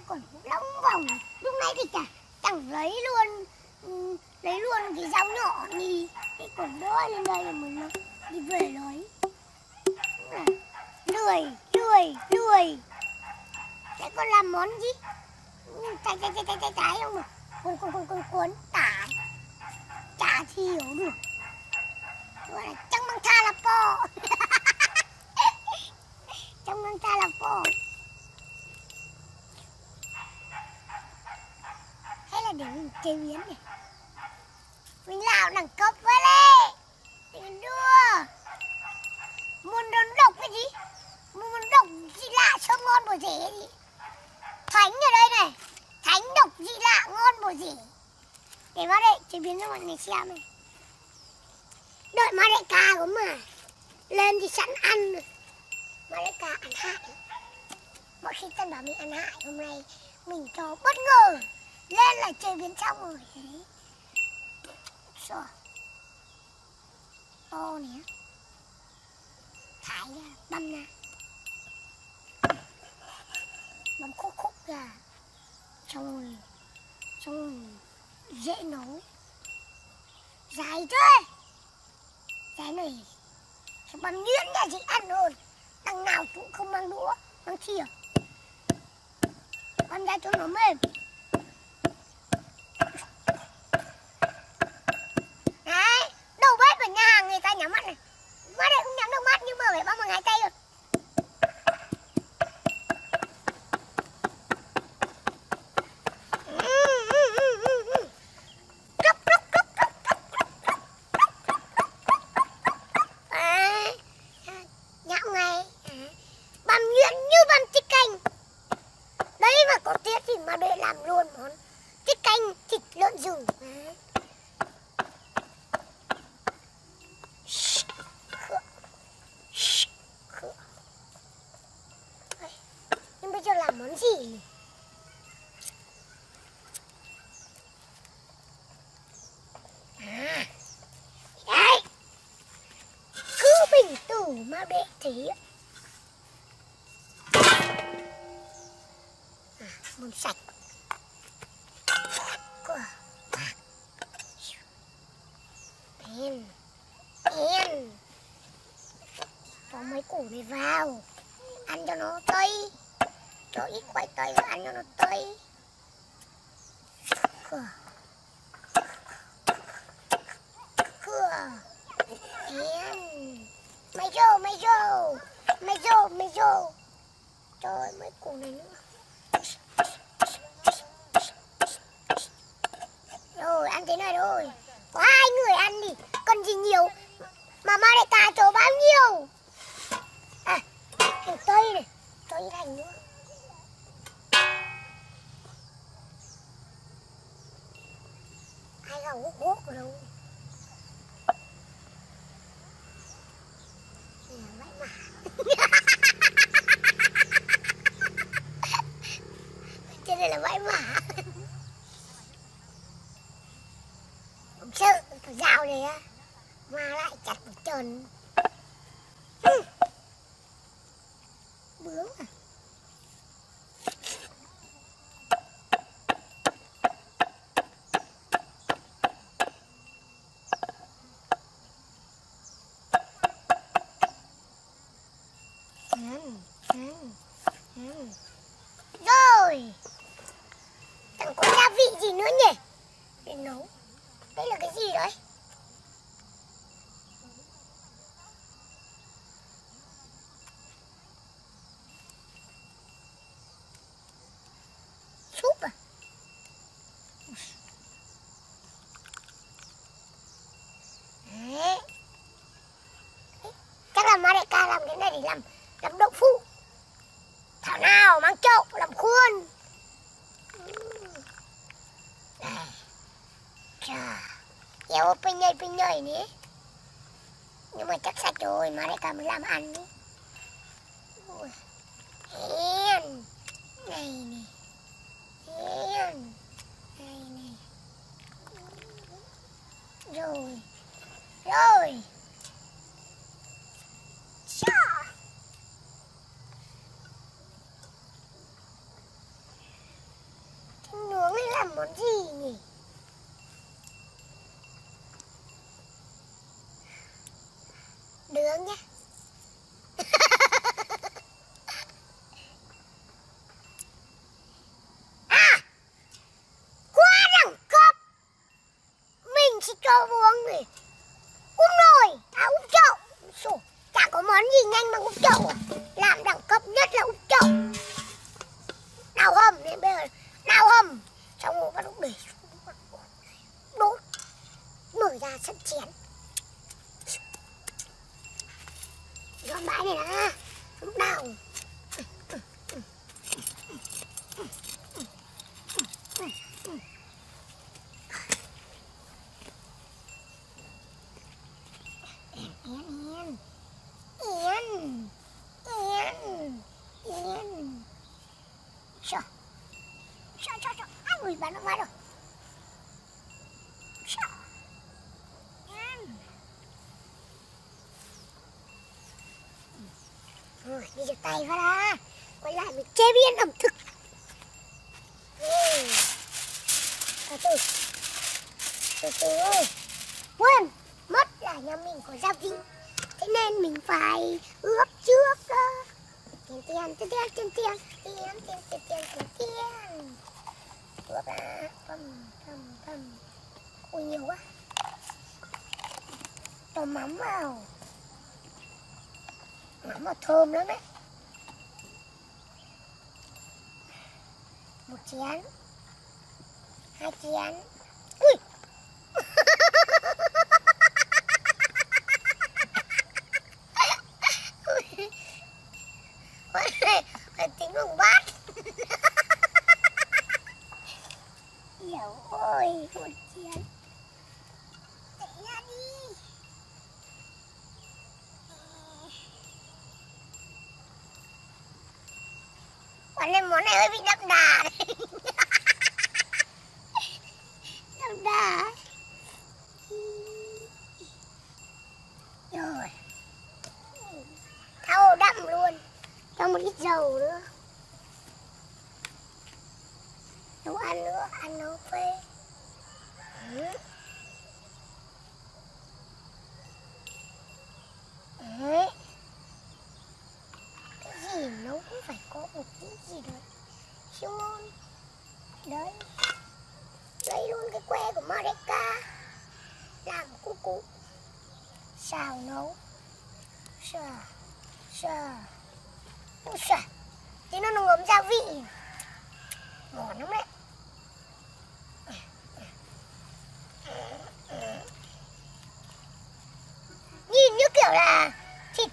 còn lóng vòng. Lúc nãy thì chẳng lấy luôn cái dao nhỏ đi. Cái còn đôi lên đây là mình đi về lấy. Lười. Thế con làm món gì? Trái không được. Cuốn chả hiểu được. Gọi là chẳng mang tha là po. Chẳng mang tha là po. Hay là để mình chế biến này. Mình làm đẳng cấp với lê. Đừng đua. Muốn độc cái gì? Muốn độc gì lạ sao ngon bổ rẻ gì? Thánh ở đây này. Thánh độc gì lạ ngon bổ rẻ. Để vào đây chế biến cho mọi người xem này. Đợi má đại ca của mà lên thì sẵn ăn rồi. Má đại ca ăn hại. Mọi khi Tân bảo mình ăn hại, hôm nay mình cho bất ngờ. Lên là chế biến xong rồi. Đấy. Rồi. To này. Thái ra, băm ra. Băm khúc ra. Xong rồi dễ nấu. Dài thế. Cái này băm nhuyễn nhà chị ăn hơn. Đằng nào cũng không mang đũa, mang thìa. Băm ra cho nó mềm. Đấy, đầu bếp ở nhà hàng người ta nhắm mắt này. Mắt này cũng nhắm được mắt nhưng mà phải băm bằng 2 tay rồi. Mà để làm luôn món tiết canh thịt lợn rừng. Nhưng bây giờ làm món gì? Đấy. Cứ bình tử mà để thế. Món sạch. Em cho mấy củ này vào. Ăn cho nó tơi. Cho ít khoai tây vào ăn cho nó tơi. Em mày rô. Trời mấy củ này nữa. Rồi ăn thế này thôi. Có 2 người ăn đi. Cần gì nhiều. Mà má đại ca cho bao nhiêu. Hành tây này. Cho ít hành nữa. Ai gào hút ở đâu. Vãi mả. Trên đây là vãi mả. Không sợ cái dao này á. Mà lại chặt một tròn. Bướng à. Rồi. Chẳng có gia vị gì nữa nhỉ. Để nấu. Đây là cái gì đấy? Súp à? Đấy. Chắc là má đại ca làm cái này để làm đậu phụ. Thảo nào mang chậu làm khuôn. Đây. Chà. Éo bên nhây nhé. Nhưng mà chắc sạch rồi, má đại ca mới làm ăn đấy. Hèn. Này này. Hèn. Này này. Rồi. Chà. làm món gì nhỉ? Nướng nhé. À, quá đẳng cấp. Mình chỉ cho uống này. Uống nồi, uống chậu. Chả có món gì nhanh bằng uống chậu. Làm đẳng cấp nhất là uống chậu. Đào hầm này, bây giờ đào hầm. Xong rồi bắt đầu để đốt. Mở ra sẵn chén. Dọn bãi này đã. Không đào. Yên. Sợ. Ai ui bắn nó ngoài rồi. Sợ. Rồi, đi giật tay vào đã. Quay lại mình chế biến ẩm thực. Từ từ ơi. Quên, mất là nhà mình có gia vị. Thế nên mình phải ướp trước đó. Tiền. Ướp đã. Thầm. Ui nhiều quá. Cho mắm vào. Mắm mà thơm lắm đấy. Một chén. 2 chén. Ui. Phải tính bằng bát. Hiểu ơi, một chén. Để ra đi. Còn lên món này hơi bị đậm đà đấy. Đậm đà. Rồi. Thau đậm luôn. Cho một ít dầu nữa. Nấu ăn nữa, ăn nấu phê. Đấy. Cái gì nấu cũng phải có một tí gì đó siêu ngon. Đấy. Lấy luôn cái que của Mareka. Làm củ. Xào nấu. Sờ. Thế nó ngấm gia vị. Ngon lắm đấy. Nhìn như kiểu là thịt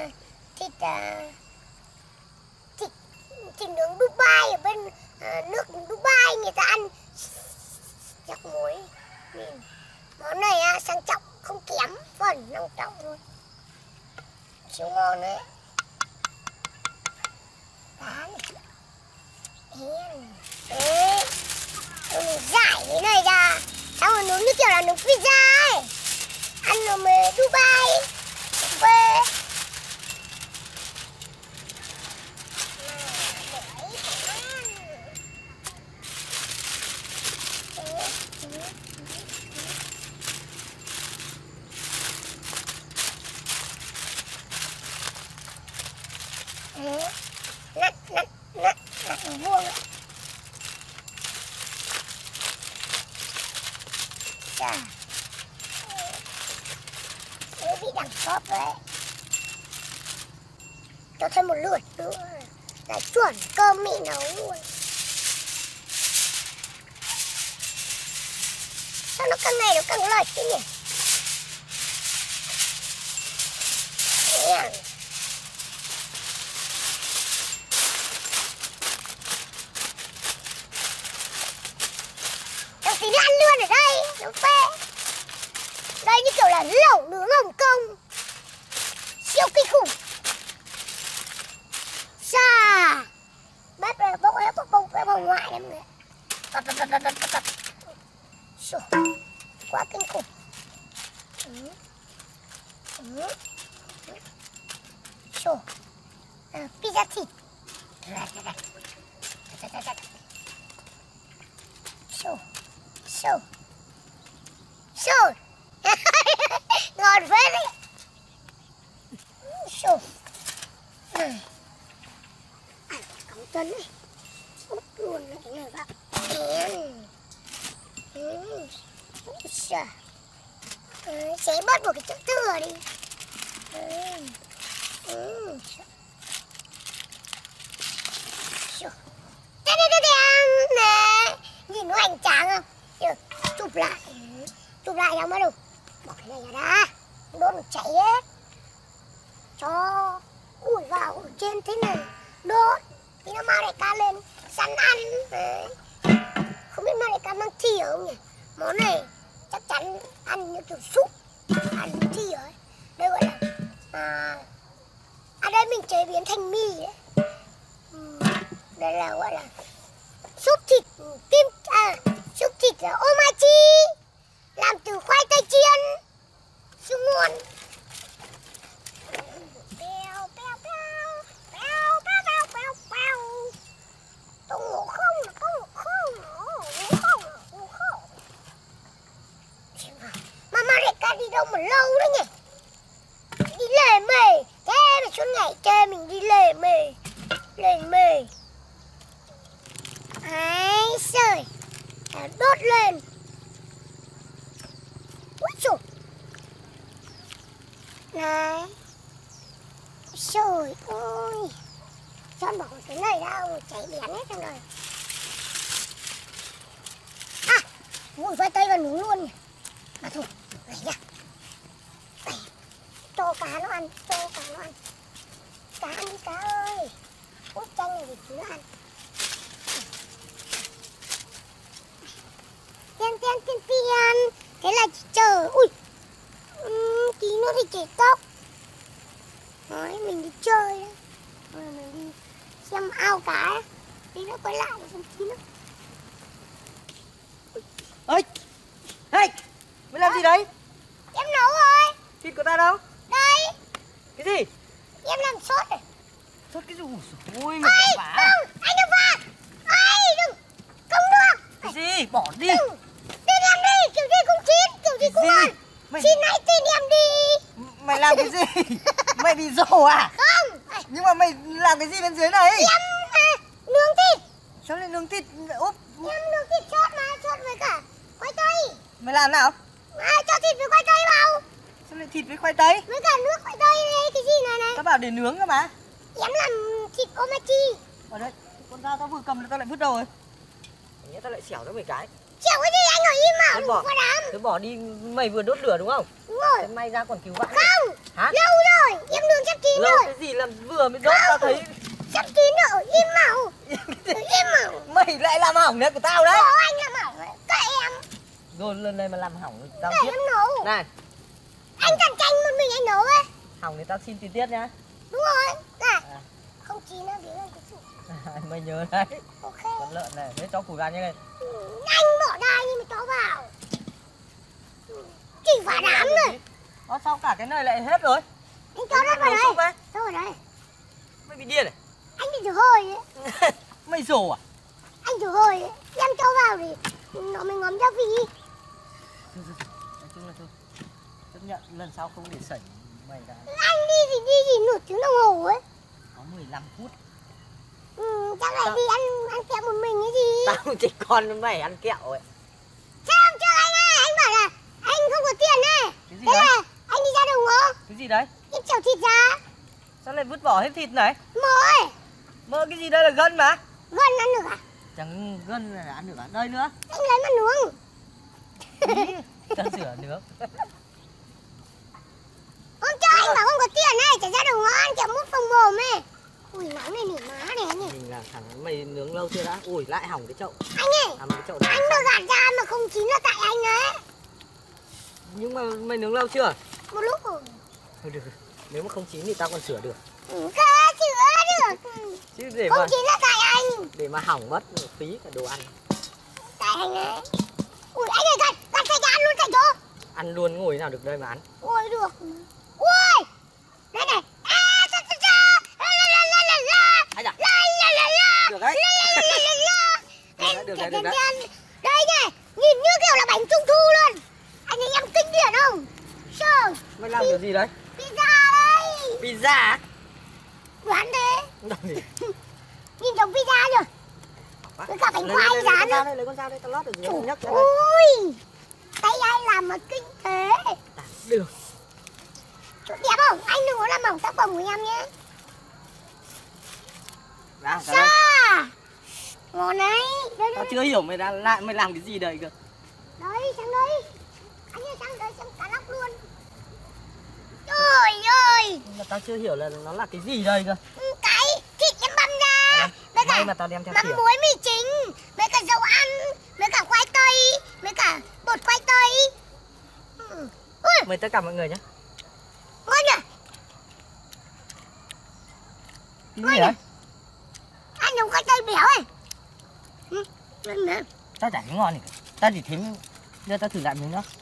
nướng Dubai ở bên nước Dubai người ta ăn chắc muối. Món này sang trọng không kém, phần sang trọng luôn. Siêu ngon đấy. Đấy. Đấy. Rồi mình giải cái này ra. Xong rồi nướng như kiểu là nướng pizza ấy. Ăn ở Dubai. Về. Nặn vuông ạ. Chà. Mới bị đẳng cấp đấy. Cho thêm một lượt nữa là chuẩn cơm mị nấu luôn. Sao nó càng ngày nó càng lệch thế nhỉ? Đồng tí lăn luôn ở đây, nó phê. Đây như kiểu là lẩu nướng Hồng Kông. Siêu kinh khủng. Xa. Bếp này bốc ngoại lắm nữa. Quá kinh khủng. Pizza thịt. Sôi. Sôi. Ngon phết đấy. Sôi. Cắm chân đấy. Út luôn cái này vào. Xé bớt một cái chữ thừa đi. Nè, nhìn nó hoành tráng không? Chụp lại nhau mà đâu. Bỏ cái này ra đã, đốt nó cháy hết. Cho ủi vào ở trên thế này, đốt. Thì nó mau đại ca lên săn ăn. Đấy. Không biết mau đại ca mang thìa không nhỉ? Món này chắc chắn ăn như kiểu súp, ăn thìa ấy. Đây gọi là đây mình chế biến thành mì đấy. Đây là gọi là súp thịt súp thịt omachi, làm từ khoai tây chiên, siêu ngon. Tôi ngủ không, mà để ca đi đâu mà lâu đấy nhỉ? Đi lề mề, thế mà suốt ngày chơi mình đi lề mề. Ấy trời, đốt lên. Úi dồi. Này. Trời ơi. John bỏ cái này đâu, cháy bén hết rồi. Ui, khoai tây vào nướng luôn nhỉ. Mà thôi, này nha. Cho cá nó ăn, Cá ăn đi cá ơi. Út chanh này thì chú nó ăn. Tiền. Thế là chỉ chờ. Ui. Tí nữa thì chảy tóc. Đấy, mình đi chơi đó. Rồi mình đi xem ao cá. Tí nữa quay lại xem tí nữa. Ê! Ê! Mày làm gì đấy? Em nấu rồi. Thịt của ta đâu? Đây. Cái gì? Em làm sốt rồi. Sốt cái gì? Ôi, Ê, không, anh đừng vào. Ê, đừng. Không được. Cái gì? Bỏ đi. Đừng. Tin em đi, kiểu gì cũng chín, kiểu gì cũng ngon. Xin hãy tin em đi. Mày làm cái gì? Mày bị rồ à? Không. Nhưng mà mày làm cái gì bên dưới này? Em nướng thịt. Sao lại nướng thịt? Úp. Em nướng thịt sốt với cả khoai tây. Mày làm nào? Cho thịt với khoai tây vào. Sao lại thịt với khoai tây? Với cả nước khoai tây này, cái gì này. Tao bảo để nướng cơ mà. Em làm thịt omachi. Ở đây, con dao tao vừa cầm là tao lại vứt đâu rồi? Nghĩa tao lại xẻo cho mày cái. Chịu cái gì anh ở im mà, đừng có đám. Thế bỏ đi, mày vừa đốt lửa đúng không? Đúng rồi. Thế may ra còn cứu vãn. Không. Hả? Lâu rồi, em nướng sắp chín Lâu rồi. cái gì làm vừa mới đốt tao thấy. Sắp chín rồi, im màu. Im màu. Mày lại làm hỏng đấy của tao đấy. Anh làm hỏng đấy, các em. Rồi lần này mà làm hỏng tao Để tiếp. em nấu. Này, Anh cạnh tranh một mình anh nấu ấy. hỏng thì tao xin tiền tiết nhá. Đúng rồi. Này. Không chín nó biến anh cái chủ. Mày nhớ đấy. Ok. Con lợn này, đấy cho củ gà như này. Anh bỏ đai nhưng mà cho vào. Chỉ vào đám rồi. Sao cả cái này lại hết rồi? Anh cho nó vào đây. Cho vào đây. Mày bị điên à? Anh đi thử hơi ấy. Mày rồ à? Anh thử hơi ấy. Em cho vào thì nó mới ngấm gia vị. Thôi. Nói chung là thôi. Chấp nhận lần sau không để sẩy mày đã. Anh đi thì đi gì nửa tiếng đồng hồ ấy. Có 15 phút. Chắc lại đi ăn kẹo một mình cái gì. Tao chỉ con mày ăn kẹo ấy. Sao hôm trước anh ơi, anh bảo là anh không có tiền này. Cái gì thế đấy? là anh đi ra đồng hồ. Cái gì đấy? Em chảo thịt ra. Sao lại vứt bỏ hết thịt này? Mỡ ấy. Mơ cái gì đây là gân mà. Gân ăn được à? Chẳng gân là ăn được à? Đây nữa. Anh lấy mà nướng. Tao rửa nướng. Hôm trước anh bảo không có tiền này, chả ra đồng hồ ăn kẹo mút phồng mồm ấy. Ui nóng này nỉ má này anh ơi. Mình làm thằng mày nướng lâu chưa đã? Ui lại hỏng cái chậu. Anh ơi, Cái chậu anh mà gạt ra mà không chín là tại anh đấy. Nhưng mà mày nướng lâu chưa? Một lúc rồi. Thôi được. Nếu mà không chín thì tao còn sửa được. Cơ chữa được. Chứ để Không mà chín là tại anh. để mà hỏng mất phí cả đồ ăn. Tại anh ấy. Ui anh ơi gạt phải ăn luôn tại chỗ. Ăn luôn ngồi nào được đây mà ăn. Ui được. Ui. Đây này. Ai da. Được đấy. Được đấy. Đây này. Nhìn như kiểu là bánh trung thu luôn. Anh thấy em kinh điển không? Sao? Mày làm kiểu gì đấy? Pizza đấy. Pizza à? Đoán thế. Làm gì? Nhìn giống pizza chưa? Với cả bánh khoai rán nữa. Lấy con dao đây, tao lót được gì? Nhấc ra đây. Ui, tay ai làm mà kinh thế. Được. Đẹp không? Anh đừng có làm hỏng tác phẩm của em nhé. Làm cả Sao? đây. Ngon đấy. Đây, Tao đây. chưa hiểu mày làm cái gì đây cơ. Đấy, sang đây. Anh ơi, sang đây xem cá lóc luôn. Trời ơi. Nhưng mà tao chưa hiểu là nó là cái gì đây cơ. Cái thịt em băm ra. Với cả May mà tao đem theo mắm thìa. muối mì chính. Với cả dầu ăn. Với cả khoai tây. Với cả bột khoai tây. Ui, Mời tất cả mọi người nhé. ngon nhỉ? Cái gì đấy? Ăn giống khoai tây béo ấy. Đừng nữa. Tao chả thấy ngon gì cả. Tao chỉ thấy... Đưa tao thử lại miếng nữa.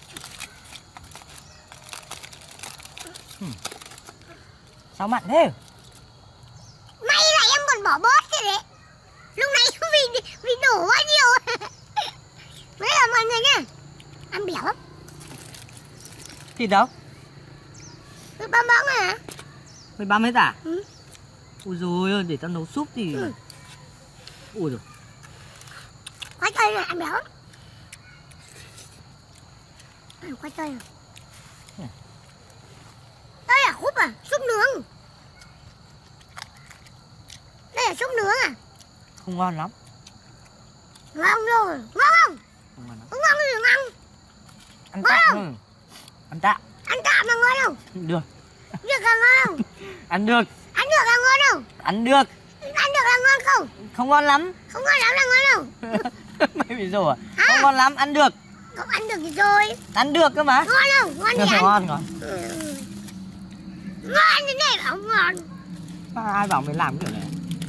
Sao mặn thế? May là em còn bỏ bớt thế đấy. Lúc này vì đổ quá nhiều. Đấy là mọi người nha. Ăn béo lắm. Thịt đâu? Cứ băm bóng à? Mày băm hết à? Ừ. Ui dồi ôi, để tao nấu súp thì... Ừ. Ui dồi. Khoai tây này ăn béo lắm. Ăn khoai tây à? Ừ. Đây là khúc à? Súp nướng. Đây là súp nướng à? Không ngon lắm. Ngon rồi. Ngon không? Không ngon lắm. Không ngon thì đừng ăn. Ăn Ngon tạm không? thôi. Ăn tạm. Ăn tạm mà ngon không? Được. Được là ngon không? Ăn được. Ăn được là ngon không? Ăn được. Ăn được là ngon không? Không ngon lắm. Không ngon lắm là ngon không? Mày bị rồ à? Hả? Không ngon lắm, ăn được. Không ăn được thì rồi. Ăn được cơ mà. Ngon không? Ngon thì ăn. Ngon ngon. Ngon như này mà không ngon. Ai bảo mày làm kiểu này?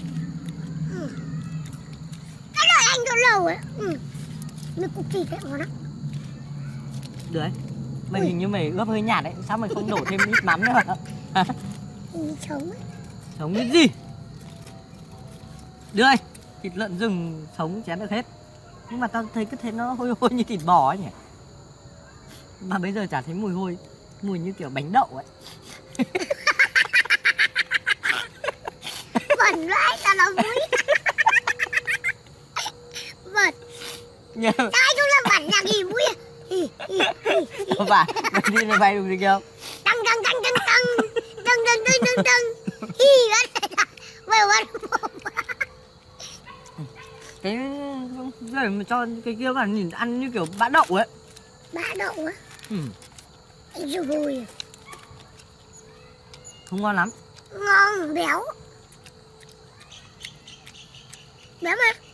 Cái lời anh cho lâu ấy. Nó cục thịt đấy ngon lắm. Được đấy. Mày Ui. hình như mày ướp hơi nhạt đấy. Sao mày không đổ thêm ít mắm nữa mà? Sống ấy. Sống cái gì? Được rồi. Thịt lợn rừng sống chén được hết. Nhưng mà tao thấy cứ thế nó hôi hôi như thịt bò ấy nhỉ. Mà bây giờ chả thấy mùi hôi. Mùi như kiểu bánh đậu ấy. Bẩn vãi tao nó vui. Bẩn. Nhưng Sao anh không làm bẩn là gì vui à? không phải. Mày đi mày bay được gì không? Tăng tăng tăng tăng tăng. Tăng tăng tăng tăng tăng. Hi bắt. Vừa bắt. Cái để mà cho cái kia vào nhìn ăn như kiểu bã đậu ấy. Bã đậu á. Ừ. Anh chưa vui à? Không ngon lắm. Ngon béo. Béo mà.